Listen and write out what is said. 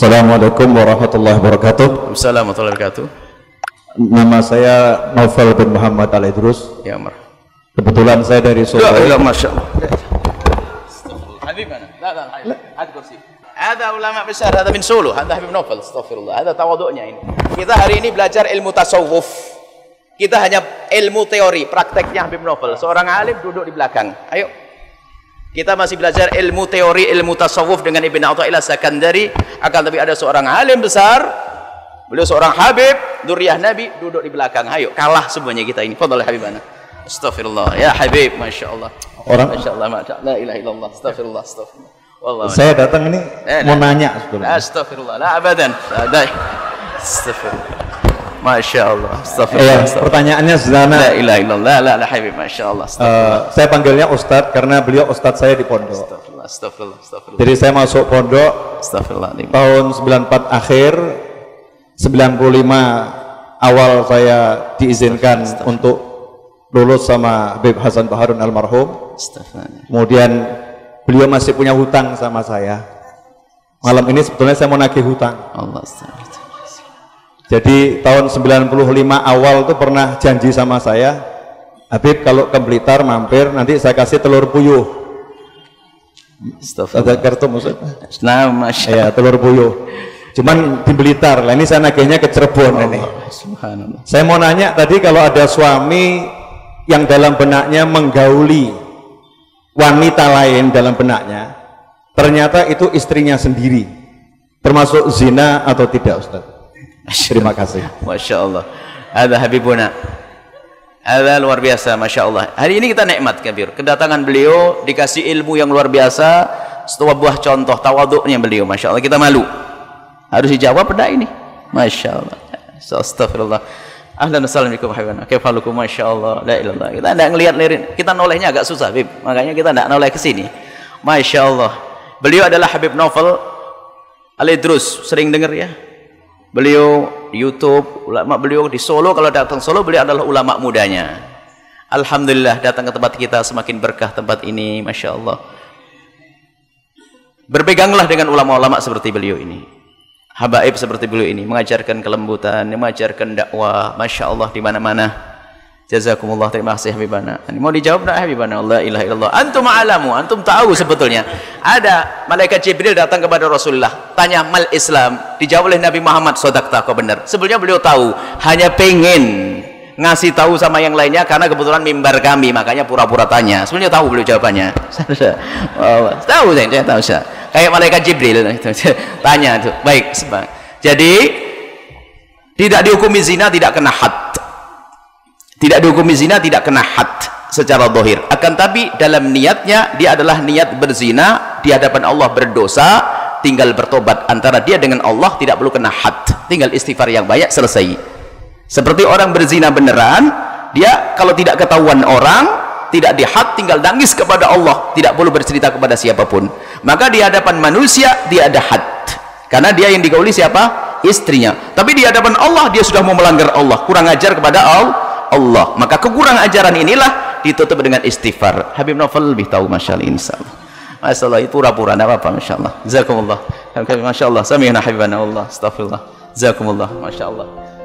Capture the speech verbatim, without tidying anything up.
Assalamualaikum warahmatullahi wabarakatuh. Assalamualaikum warahmatullahi wabarakatuh. Nama saya Naufal bin Muhammad Al-Idrus. Ya, Mar. Kebetulan saya dari Solo. Ya, Masya Allah. Habib mana? La, la, ada kursi. Ada ulama besar, ada min Solo, ada Habib Naufal. Astagfirullah. Ada tawaduknya ini. Kita hari ini belajar ilmu tasawuf. Kita hanya ilmu teori, prakteknya Habib Naufal. Seorang alim duduk di belakang. Ayo. Kita masih belajar ilmu teori, ilmu tasawuf dengan Ibn Athaillah Sakandari. Akan tapi ada seorang alim besar, beliau seorang Habib, dzurriyyah Nabi, duduk di belakang. Ayo, kalah semuanya kita ini. Fadhal Habibana. Astagfirullah. Ya Habib, Masya Allah. Orang Masya Allah, Masya Allah. La ilaha illallah. Astagfirullah, astagfirullah. Wallah, saya datang ini eh, mau nah. nanya sebetulnya. Astagfirullah. La abadan. Astagfirullah. Masya Allah. Astagfirullah. Eh, pertanyaannya sederhana. La ilaha illallah. La la Habib, Masya Allah. Uh, saya panggilnya Ustadz karena beliau Ustadz saya di pondok. Astagfirullah, astagfirullah, astagfirullah. Jadi saya masuk pondok Astagfirullah. tahun sembilan puluh empat akhir, sembilan puluh lima awal saya diizinkan untuk lulus sama Habib Hasan Baharun almarhum. Kemudian beliau masih punya hutang sama saya. Malam ini sebetulnya saya mau nagih hutang. Allah. Jadi tahun sembilan puluh lima awal tuh pernah janji sama saya, Habib kalau ke Blitar mampir nanti saya kasih telur puyuh. Ada kartu maksud? Nah, Masya Allah. Ya, telur puyuh. Cuman di Blitar. Lah ini saya nagihnya ke Cirebon ini. Subhanallah. Saya mau nanya tadi kalau ada suami yang dalam benaknya menggauli wanita lain dalam benaknya, ternyata itu istrinya sendiri, termasuk zina atau tidak, Ustaz? Terima kasih. Masya Allah. Ada Habibuna. Ada luar biasa, Masya Allah. Hari ini kita nikmat kabir. Kedatangan beliau dikasih ilmu yang luar biasa. Sebuah buah contoh tawaduknya beliau, Masya Allah. Kita malu. Harus dijawab pada ini. Masya Allah. Astagfirullah. Ahlan assalamualaikum habibana. Kaifalukum? Masya Allah. La ilallah. Kita tidak ngelihat lirin. Kita nolehnya agak susah, Habib. Makanya kita tidak noleh ke sini. Masya Allah. Beliau adalah Habib Naufal Al-Idrus. Sering dengar ya? Beliau di YouTube, ulama beliau di Solo. Kalau datang Solo, beliau adalah ulama mudanya. Alhamdulillah datang ke tempat kita semakin berkah tempat ini, Masya Allah. Berpeganglah dengan ulama-ulama seperti beliau ini, habaib seperti beliau ini, mengajarkan kelembutan, mengajarkan dakwah, Masya Allah di mana-mana. Jazakumullah, terima kasih Habibana. Mau dijawab nak Habibana? Allah ilaha illallah. Antum alamu, antum tahu sebetulnya. Ada malaikat Jibril datang kepada Rasulullah, tanya mal Islam, dijawab oleh Nabi Muhammad, sodakta kau benar. Sebetulnya beliau tahu, hanya pengen ngasih tahu sama yang lainnya karena kebetulan mimbar kami, makanya pura-pura tanya. Sebenarnya tahu beliau jawabannya. Oh, tahu saya, saya tahu saya. Kayak malaikat Jibril tanya tuh. Baik, sebab. Jadi tidak dihukumi zina, tidak kena had. Tidak dihukumi zina, tidak kena had secara zahir. Akan tapi dalam niatnya dia adalah niat berzina di hadapan Allah, berdosa, tinggal bertobat antara dia dengan Allah, tidak perlu kena had. Tinggal istighfar yang banyak, selesai. Seperti orang berzina beneran, dia kalau tidak ketahuan orang, tidak dihad, tinggal nangis kepada Allah, tidak perlu bercerita kepada siapapun. Maka di hadapan manusia dia ada had, karena dia yang digauli siapa? Istrinya. Tapi di hadapan Allah dia sudah mau melanggar Allah, kurang ajar kepada Allah. Allah. Maka kekurangan ajaran inilah ditutup dengan istighfar. Habib Naufal lebih tahu, Masya Allah, insyaallah. Masya Allah, itu pura-pura, tidak apa-apa, Masya Allah. Jazakumullah. Masya Allah, sami'na habibana Allah. Astagfirullah. Jazakumullah, Masya Allah.